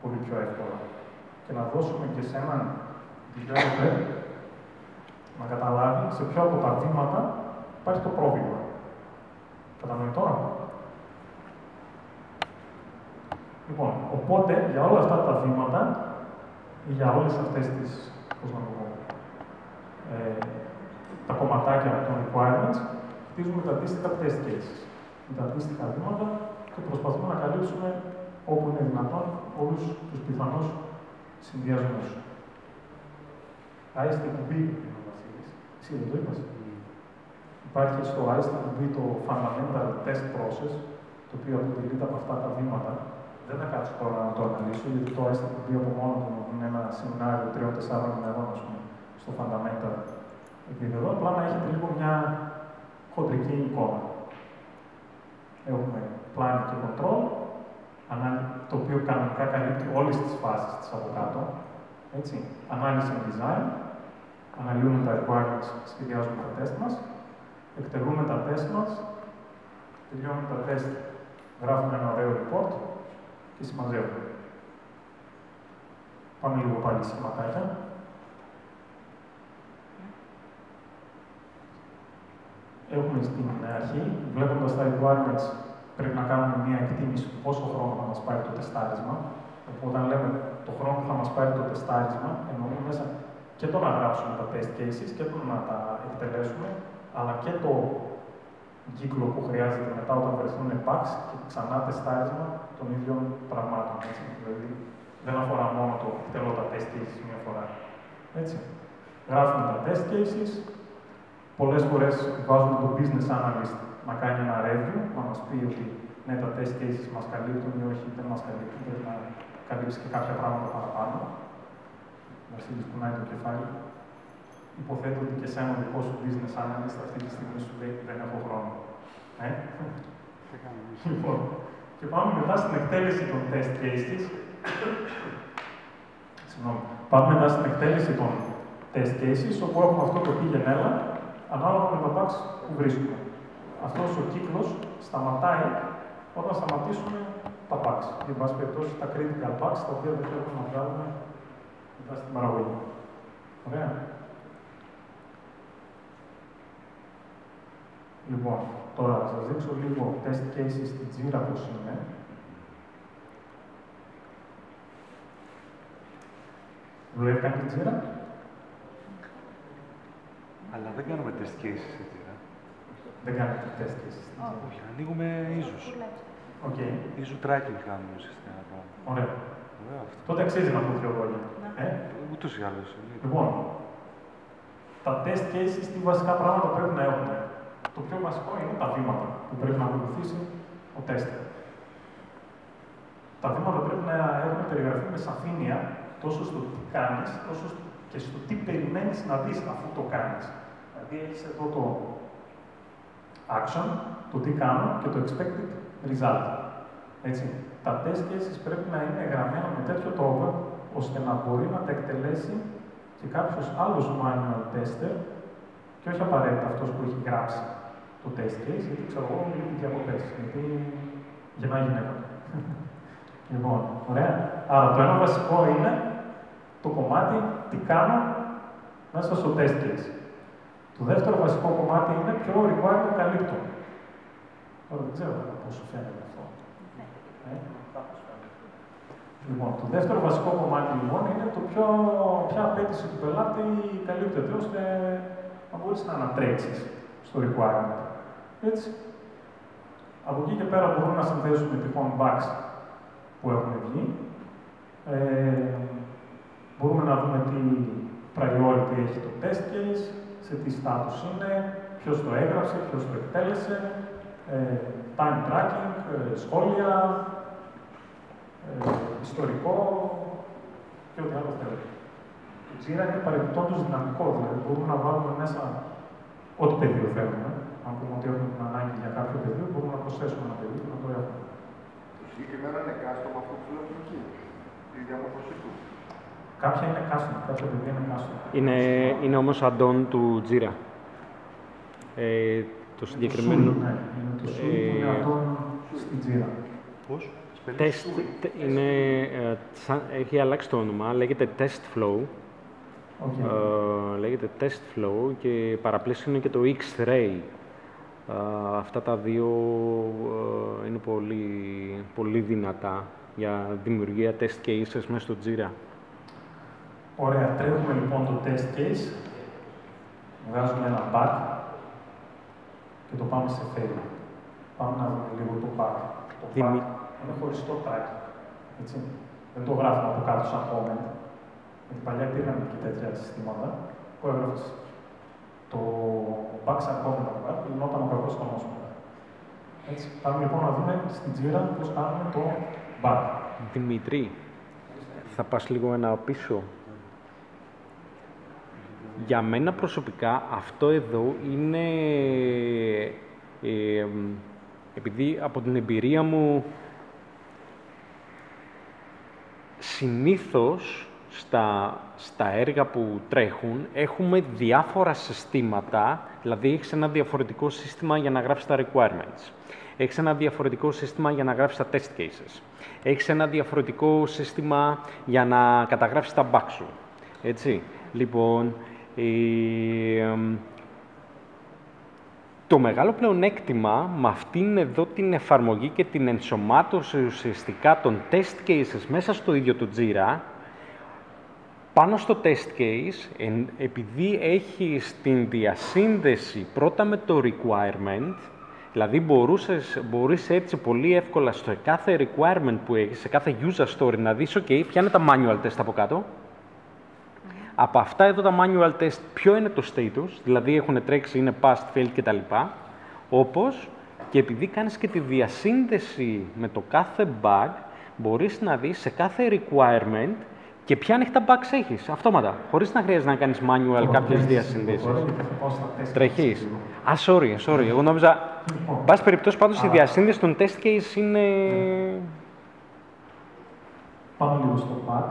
πολύ πιο εύκολα. Και να δώσουμε και σε έναν developer να καταλάβει σε ποιο από τα βήματα υπάρχει το πρόβλημα. Κατανοητό. Λοιπόν, οπότε για όλα αυτά τα βήματα ή για όλες αυτές τις, πώς να το πω, τα κομματάκια των requirements, χτίζουμε τα αντίστοιχα test cases, με τα αντίστοιχα βήματα και προσπαθούμε να καλύψουμε όπου είναι δυνατόν όλους τους πιθανούς συνδυασμούς. ISTQB, εσύ δεν το είπες. Υπάρχει στο ISTQB το Fundamental Test Process, το οποίο αποτελείται από αυτά τα βήματα. Δεν θα κάτσω τώρα να το αναλύσω, γιατί το ISTQB από μόνο του είναι ένα σεμινάριο 3-4 ημερών, στο Fundamental επίπεδο, απλά να έχετε λίγο μια χοντρική εικόνα. Έχουμε plan και control, το οποίο κανονικά καλύπτει όλες τις φάσεις της από κάτω. Έτσι. Ανάλυση and design, αναλύουμε τα requirements, σχεδιάζουμε τα test μας, εκτελούμε τα test μας, τελειώνουμε τα test, γράφουμε ένα ωραίο report και συμμαζεύουμε. Πάμε λίγο πάλι σχηματάκια. Έχουμε στην αρχή, βλέποντας τα requirements, πρέπει να κάνουμε μια εκτίμηση του πόσο χρόνο θα μας πάρει το τεστάρισμα. Όταν λέμε το χρόνο που θα μας πάρει το τεστάρισμα, εννοούμε μέσα και το να γράψουμε τα test cases και το να τα εκτελέσουμε, αλλά και το κύκλο που χρειάζεται μετά όταν βρεθούν bugs και ξανά τεστάρισμα των ίδιων πραγμάτων. Έτσι. Δηλαδή, δεν αφορά μόνο το εκτελώ τα test cases μία φορά. Έτσι. Γράφουμε τα test cases. Πολλές φορές βάζουμε τον business analyst να κάνει ένα review, να μας πει ότι ναι, τα test cases μας καλύπτουν ή όχι, δεν μας καλύπτουν, πρέπει να καλύψει και κάποια πράγματα παραπάνω. Βασίλης κουνάει το κεφάλι. Υποθέτω ότι και σε ένα δικό σου business analyst αυτή τη στιγμή σου λέει δεν έχω χρόνο. Λοιπόν, και πάμε μετά στην εκτέλεση των test cases. Συγγνώμη. Πάμε μετά στην εκτέλεση των test cases, όπου έχουμε αυτό το πήγαινε έλα, ανάλογα με τα bugs που βρίσκουμε. Αυτός ο κύκλος σταματάει όταν σταματήσουμε τα bugs. Για πάση περιπτώσει, τα critical bugs, τα οποία δεν θέλουμε να βγάλουμε μετά στην παραγωγή. Ωραία. Λοιπόν, τώρα θα σας δείξω λίγο test cases στην Jira πώς είναι. Δουλεύει κάνει την Jira? Αλλά δεν κάνουμε test cases στην Jira. Δεν κάνετε test cases στην Jira. Όχι, ανοίγουμε ίσως. Okay. Ίσως tracking κάνουμε ουσιαστικά. Ωραία. Τότε αξίζει να πω δύο λόγια. Ούτως ή άλλως. Λοιπόν, τα test cases τι βασικά πράγματα πρέπει να έχουν. Το πιο βασικό είναι τα βήματα που πρέπει να ακολουθήσει ο tester. Τα βήματα πρέπει να έχουν περιγραφεί με σαφήνεια τόσο στο τι κάνεις, όσο και στο τι περιμένεις να δεις αφού το κάνεις. Δηλαδή έχεις εδώ το action, το τι κάνω και το expected result. Έτσι. Τα test cases πρέπει να είναι γραμμένα με τέτοιο τρόπο ώστε να μπορεί να τα εκτελέσει και κάποιος άλλος manual tester και όχι απαραίτητα αυτός που έχει γράψει το test case, γιατί ξέρω εγώ λείπει διακοπές, γιατί γεννάει γυναίκα. Λοιπόν, ωραία. Άρα το ένα βασικό είναι το κομμάτι τι κάνω μέσα στο test case. Το δεύτερο βασικό κομμάτι είναι ποιο requirement καλύπτω. Τώρα δεν ξέρω πώς σου φαίνεται αυτό. Λοιπόν, το δεύτερο βασικό κομμάτι λοιπόν είναι το ποια απέτηση του πελάτη καλύπτεται ώστε να μπορείς να ανατρέξεις στο requirement. Έτσι. Από εκεί και πέρα μπορούμε να συνδέσουμε τυχόν bugs που έχουν βγει. Μπορούμε να δούμε τι priority έχει το test case, σε τι status είναι, ποιος το έγραψε, ποιος το εκτέλεσε, time tracking, σχόλια, ιστορικό και ό,τι άλλο θέλετε. Το Jira είναι παρεμπιπτόντως δυναμικό, δηλαδή μπορούμε να βάλουμε μέσα ό,τι πεδίο θέλουμε. Αν πούμε ότι έχουμε την ανάγκη για κάποιο πεδίο, μπορούμε να προσθέσουμε ένα πεδίο και να το έχουμε. Το συγκεκριμένο είναι custom αυτό που βλέπουμε εκεί, η διαμόρφωσή του. Κάποια είναι custom, κάποια πεδία είναι custom. Είναι όμως add-on του Jira. Το συγκεκριμένο... Ναι, είναι το SUI που είναι add-on στην Jira. Πώς? Test είναι έχει αλλάξει το όνομα, λέγεται Test Flow. Okay. Λέγεται Test Flow και παραπλήσιο είναι και το X-Ray. Αυτά τα δύο είναι πολύ δυνατά για δημιουργία test cases μέσα στο Jira. Ωραία, τρέχουμε λοιπόν το test case, βγάζουμε ένα bug και το πάμε σε fail. Πάμε να δούμε λίγο το bug. Το bug είναι χωριστό tag, έτσι. Δεν το γράφουμε από κάτω σαν comment. Με την παλιά πήραμε και τέτοια συστήματα που έγραφες το bug σαν comment από κάτω, γινόταν ο κακός τονός μετά. Έτσι, πάμε λοιπόν να δούμε στην Jira πώς κάνουμε το bug. Δημήτρη, θα πας λίγο ένα πίσω. Για μένα προσωπικά αυτό εδώ είναι, επειδή από την εμπειρία μου συνήθως στα έργα που τρέχουν έχουμε διάφορα συστήματα, δηλαδή έχεις ένα διαφορετικό σύστημα για να γράψεις τα requirements. Έχεις ένα διαφορετικό σύστημα για να γράψεις τα test cases. Έχεις ένα διαφορετικό σύστημα για να καταγράψεις τα bugs σου. Έτσι. Λοιπόν, το μεγάλο πλεονέκτημα με αυτήν εδώ την εφαρμογή και την ενσωμάτωση ουσιαστικά των test cases μέσα στο ίδιο το Jira, πάνω στο test case, επειδή έχεις την διασύνδεση πρώτα με το requirement, δηλαδή μπορείς έτσι πολύ εύκολα στο κάθε requirement που έχεις, σε κάθε user story, να δεις, OK, ποια είναι τα manual test από κάτω. Από αυτά εδώ τα manual test, ποιο είναι το status, δηλαδή έχουν τρέξει, είναι past, failed κτλ. Όπως και επειδή κάνεις και τη διασύνδεση με το κάθε bug, μπορείς να δεις σε κάθε requirement και ποια ανοιχτά bugs έχεις, αυτόματα, χωρίς να χρειάζεται να κάνεις manual κάποιες διασύνδεσεις. Τρέχεις. Sorry. Εγώ νόμιζα, πάση περιπτώσει, πάντως η διασύνδεση των test case είναι... Πάμε λίγο στο bug.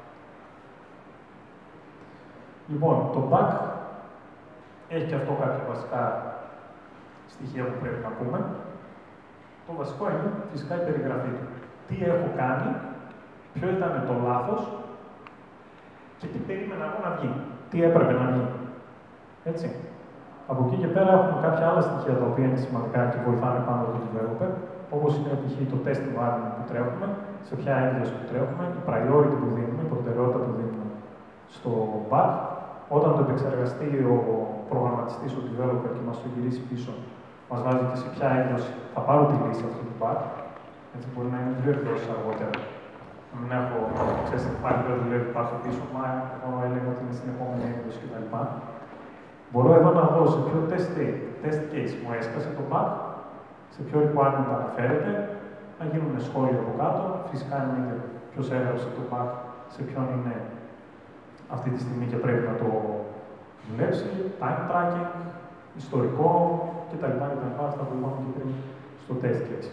Λοιπόν, το bug έχει και αυτό κάποια βασικά στοιχεία που πρέπει να πούμε. Το βασικό είναι φυσικά η περιγραφή του. Τι έχω κάνει, ποιο ήταν το λάθος και τι περίμενα εγώ να βγει. Τι έπρεπε να βγει. Έτσι. Από εκεί και πέρα έχουμε κάποια άλλα στοιχεία τα οποία είναι σημαντικά και βοηθάνε πάνω από το developer, όπως είναι π.χ. το test environment που τρέχουμε, σε ποια έκδοση που τρέχουμε, η priority που δίνουμε, η προτεραιότητα που δίνουμε στο bug. Όταν το επεξεργαστεί ο προγραμματιστής, ο developer και μας το γυρίσει πίσω, μας βάζει και σε ποια έκδοση θα πάρω τη λύση αυτού του bug. Έτσι μπορεί να είναι 2 εκδόσεις αργότερα. Να μην έχω, ξέρετε, πάλι δεν δουλεύει πάρω πίσω, μα εγώ έλεγα ότι είναι στην επόμενη έκδοση κτλ. Μπορώ εδώ να δω σε ποιο test case μου έσκασε το bug, σε ποιο requirement αναφέρεται, να γίνουν σχόλια από κάτω. Φυσικά είναι ποιος έγραψε το bug, σε ποιον είναι αυτή τη στιγμή και πρέπει να το δουλέψει, time tracking, ιστορικό κτλ. Αυτά που είπαμε και πριν στο test case.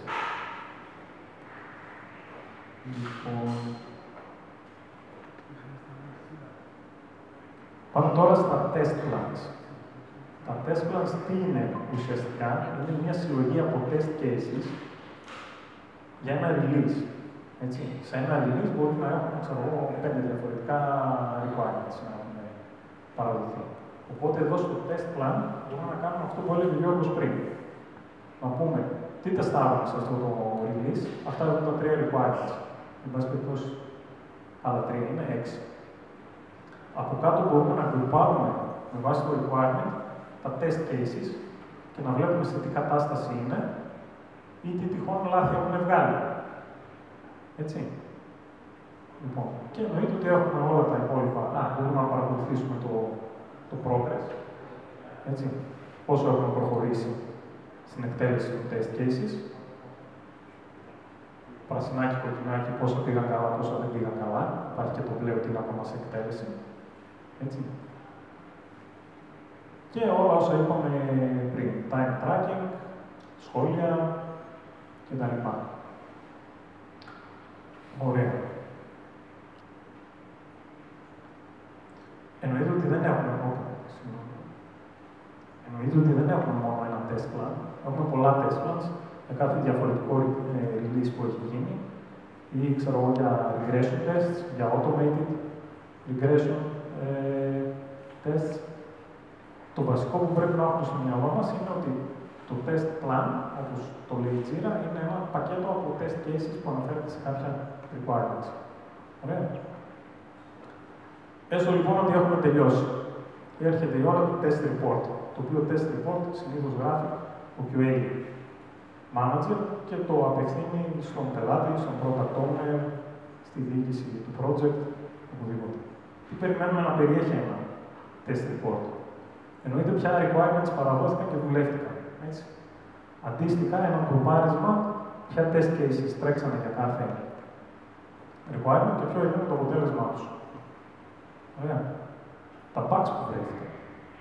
Λοιπόν, πάμε τώρα στα test plans. Τα test plans τι είναι ουσιαστικά? Είναι μια συλλογή από test cases για ένα release. Έτσι. Σε ένα release μπορεί να έχουμε, ξέρω εγώ, 5 διαφορετικά requirements να έχουν παραδοθεί. Οπότε εδώ στο test plan μπορούμε να κάνουμε αυτό που έλεγε ο Γιώργος πριν. Να πούμε τι τεστάρουμε σε αυτό το release, αυτά εδώ τα 3 requirements. Εν πάση περιπτώσει, άλλα 3 είναι 6. Από κάτω μπορούμε να γκρουπάρουμε με βάση το requirement τα test cases και να βλέπουμε σε τι κατάσταση είναι ή τι τυχόν λάθη έχουν βγάλει. Έτσι. Λοιπόν, και εννοείται ότι έχουμε όλα τα υπόλοιπα. Μπορούμε να παρακολουθήσουμε το progress. Έτσι. Πόσο έχουμε προχωρήσει στην εκτέλεση των test cases. Πρασινάκι, κοκκινάκι, πόσα πήγαν καλά, πόσα δεν πήγαν καλά. Υπάρχει και το μπλε ότι είναι ακόμα σε εκτέλεση. Έτσι. Και όλα όσα είπαμε πριν. Time tracking, σχόλια κτλ. Ωραία. Εννοείται ότι δεν έχουμε μόνο ένα test plan. Έχουμε πολλά test plans για κάθε διαφορετικό release που έχει γίνει ή ξέρω εγώ για regression tests, για automated regression tests. Το βασικό που πρέπει να έχουμε στο μυαλό μας είναι ότι το test plan, όπως το λέει η Jira, είναι ένα πακέτο από test cases που αναφέρεται σε κάποια requirements. Ωραία. Έστω λοιπόν ότι έχουμε τελειώσει. Έρχεται η ώρα του test report, το οποίο test report συνήθως γράφει ο QA manager και το απευθύνει στον πελάτη, στον product owner, στη διοίκηση του project, οπουδήποτε. Τι περιμένουμε να περιέχει ένα test report? Εννοείται ποια requirements παραδόθηκαν και δουλεύτηκαν. Έτσι. Αντίστοιχα, ένα γκρουπάρισμα, ποια test cases τρέξανε για κάθε requirement και ποιο ήταν το αποτέλεσμά τους. Ωραία. Τα bugs που βρέθηκαν.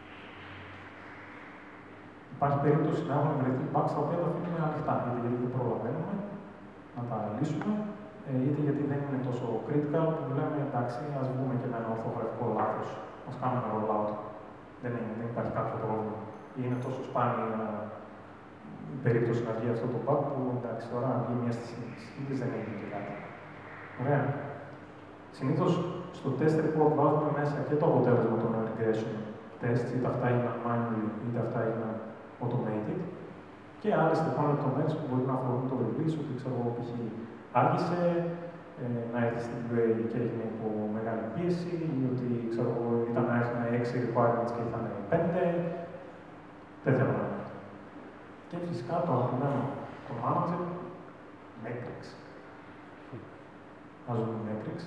Υπάρχει περίπτωση να έχουν βρεθεί bugs τα οποία τα αφήνουμε ανοιχτά, είτε γιατί δεν προλαβαίνουμε να τα λύσουμε, είτε γιατί δεν είναι τόσο critical που λέμε εντάξει, ας βγούμε και με ένα ορθογραφικό λάθος, ας κάνουμε ένα rollout. Δεν υπάρχει κάποιο πρόβλημα. Ή είναι τόσο σπάνια η περίπτωση να βγει αυτό το bug που εντάξει, τώρα να βγει μια στις συνήθειες δεν έγινε και κάτι. Ωραία. Συνήθως στο test report βάζουμε μέσα και το αποτέλεσμα των regression tests, είτε αυτά έγιναν manually, είτε αυτά έγιναν automated, και άλλες τυχόν λεπτομέρειες που μπορεί να αφορούν το release, ότι ξέρω εγώ π.χ. άργησε να έρθει στην QA και έγινε υπό μεγάλη πίεση, ή ότι ξέρω εγώ ήταν να έχουν 6 requirements και ήρθαν 5, τέτοια πράγματα. Και φυσικά το αγαπημένο το manager, metrics. Βάζουμε metrics.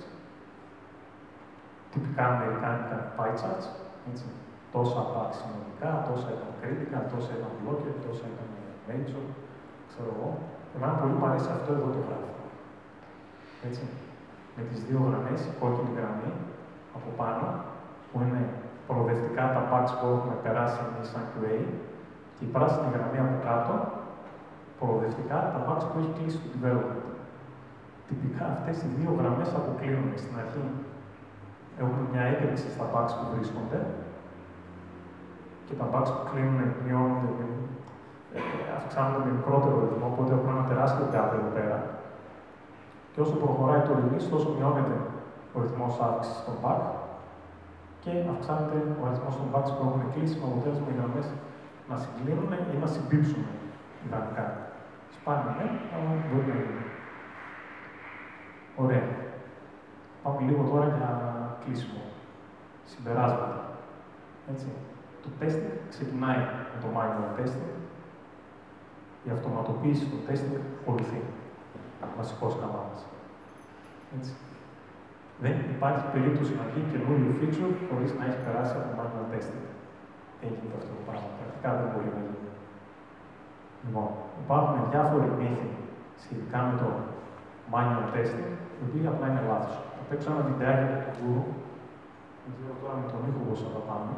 Τυπικά αμερικάνικα pie charts, έτσι. Τόσα bugs συνολικά, τόσα ήταν critical, τόσα ήταν blocker, τόσα ήταν major, ξέρω εγώ. Εμένα πολύ μου αρέσει αυτό εδώ το γράφημα. Έτσι. Με τις δύο γραμμές, η κόκκινη γραμμή από πάνω, που είναι προοδευτικά τα bugs που έχουμε περάσει εμείς σαν QA, και η πράσινη γραμμή από κάτω, προοδευτικά τα bugs που έχει κλείσει το development. Τυπικά αυτές οι δύο γραμμές αποκλίνουν στην αρχή. Έχουμε μια έκρηξη στα bugs που βρίσκονται και τα bugs που κλείνουν μειώνονται, αυξάνονται με μικρότερο ρυθμό, οπότε έχουμε ένα τεράστιο gap εδώ πέρα. Και όσο προχωράει το release, τόσο μειώνεται ο ρυθμός αύξησης των bug και αυξάνεται ο αριθμός των bugs που έχουν κλείσει με αποτέλεσμα οι γραμμές να συγκλίνουν ή να συμπίψουν ιδανικά. Σπάνια, αλλά μπορεί να γίνει. Ωραία. Πάμε λίγο τώρα για κλείσιμο. Συμπεράσματα. Έτσι. Το testing ξεκινάει με το manual testing. Η αυτοματοποίηση του testing ακολουθεί. Βασικός κανόνας. Έτσι. Δεν υπάρχει περίπτωση να βγει καινούριο feature χωρίς να έχει περάσει από manual testing. Δεν γίνεται αυτό το πράγμα. Πρακτικά δεν μπορεί να γίνει. Λοιπόν, υπάρχουν διάφοροι μύθοι σχετικά με το manual testing, οι οποίοι απλά είναι λάθος. Θα παίξω ένα βιντεάκι από τον Guru. Δεν ξέρω τώρα με τον ήχο πώς θα τα πάμε.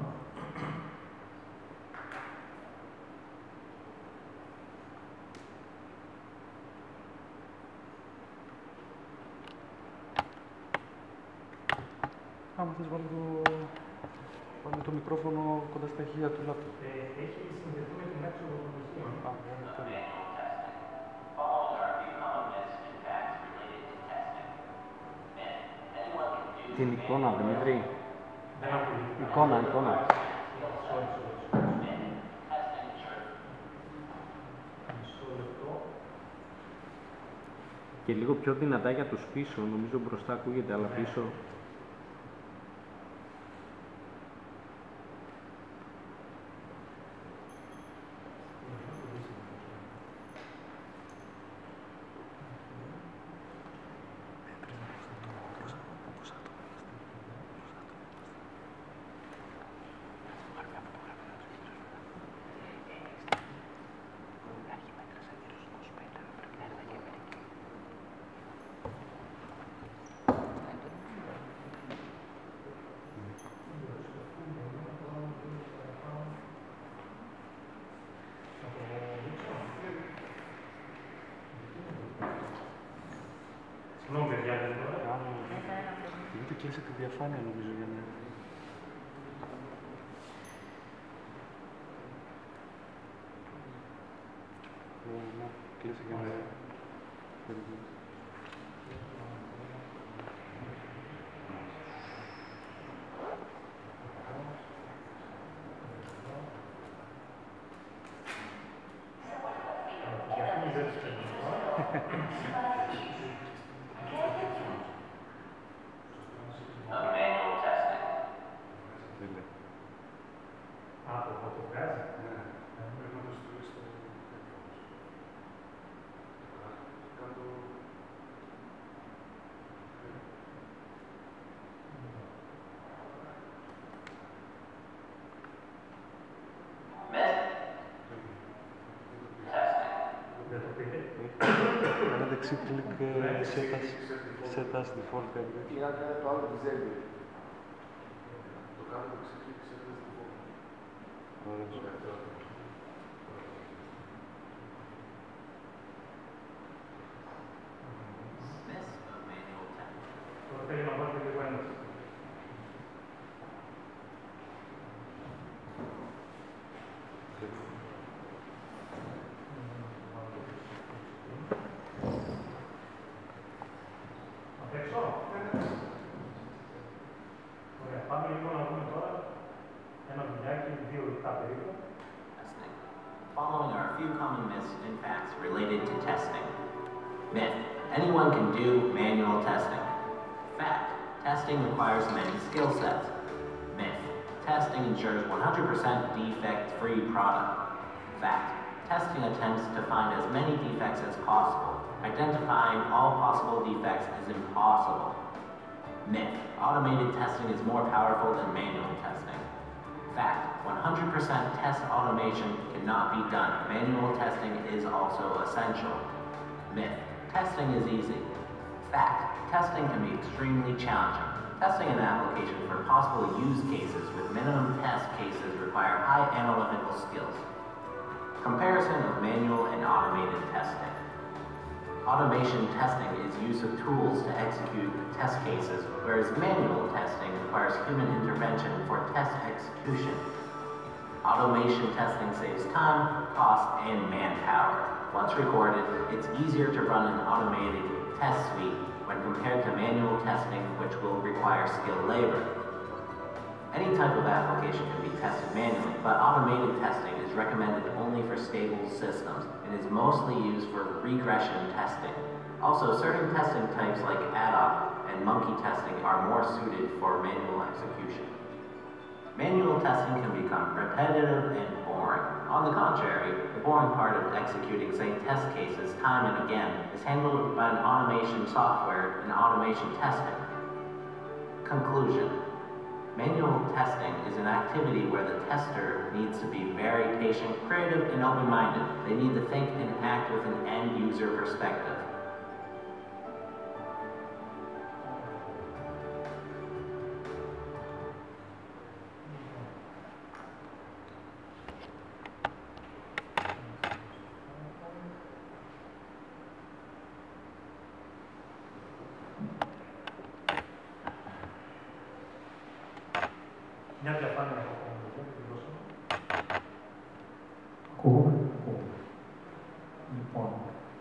Άμα θες βάλει το μικρόφωνο κοντά στα ηχεία του λάπτοπ. Έχει συνδεθεί με την έξοδο των ηχείων. Τέλεια. Την εικόνα, Δημήτρη. Δεν ακούει. Εικόνα. Και λίγο πιο δυνατά για τους πίσω, νομίζω μπροστά ακούγεται, αλλά πίσω... Συγγνώμη, παιδιά, δεν τώρα. Γιατί κλείσε τη διαφάνεια, νομίζω, για να... Κλείσε για να... exit-click set as default template. Ή αν είναι το άλλο disable. Το κάνουμε exit-click set as default. Ωραία. Θέλει να βάλει λίγο ένταση. Απ' έξω. Ωραία. Πάμε λοιπόν να δούμε τώρα ένα βιντεάκι 2 λεπτά περίπου. Following are a few common myths and facts related to testing. Myth: anyone can do manual testing. Fact: testing requires many skill sets. Myth: testing ensures 100% defect-free product. Fact: testing attempts to find as many defects as possible. Identifying all possible defects is impossible. Myth: automated testing is more powerful than manual testing. Fact: 100% test automation cannot be done. Manual testing is also essential. Myth: testing is easy. Fact: testing can be extremely challenging. Testing an application for possible use cases with minimum test cases require high analytical skills. Comparison of manual and automated testing. Automation testing is use of tools to execute test cases, whereas manual testing requires human intervention for test execution. Automation testing saves time, cost, and manpower. Once recorded, it's easier to run an automated test suite when compared to manual testing, which will require skilled labor. Any type of application can be tested manually, but automated testing is recommended only for stable systems and is mostly used for regression testing. Also, certain testing types like ADOP and monkey testing are more suited for manual execution. Manual testing can become repetitive and boring. On the contrary, the boring part of executing same test cases time and again is handled by an automation software and automation testing. Conclusion: manual testing is an activity where the tester needs to be very patient, creative, and open-minded. They need to think and act with an end-user perspective. Μια διαφάνεια από ακούγουμε. Λοιπόν.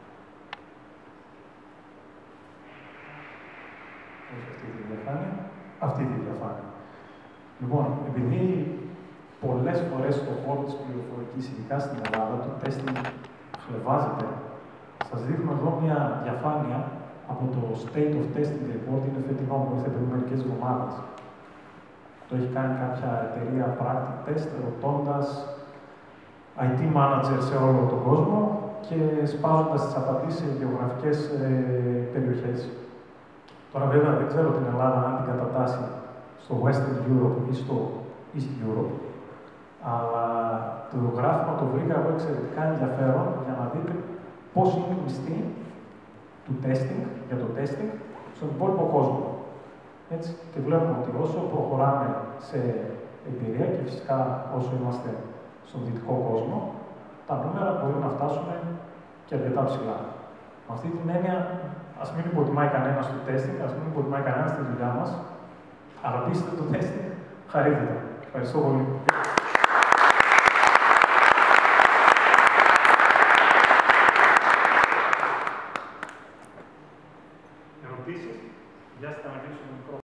Όχι αυτή τη διαφάνεια. Αυτή τη διαφάνεια. Λοιπόν, επειδή πολλές φορές στον χώρο της πληροφορικής, ειδικά στην Ελλάδα, το testing χλευάζεται, σας δείχνω εδώ μια διαφάνεια από το State of Testing Report, είναι φετινό που ήρθε πριν μερικές εβδομάδες. Το έχει κάνει κάποια εταιρεία Practic Test, ρωτώντας IT manager σε όλο τον κόσμο και σπάζοντας τις απαντήσεις σε γεωγραφικές περιοχές. Τώρα βέβαια δεν ξέρω την Ελλάδα αν την κατατάσσει στο Western Europe ή στο East Europe, αλλά το γράφημα το βρήκα εγώ εξαιρετικά ενδιαφέρον για να δείτε πώς είναι η μισθή του testing, για το testing, στον υπόλοιπο κόσμο. Έτσι, και βλέπουμε ότι όσο προχωράμε σε εμπειρία και φυσικά όσο είμαστε στον δυτικό κόσμο, τα νούμερα μπορεί να φτάσουν και αρκετά ψηλά. Με αυτή την έννοια, ας μην υποτιμάει κανένας το testing, ας μην υποτιμάει κανένας τη δουλειά μας. Αγαπήστε το testing, χαρείτε το. Ευχαριστώ πολύ.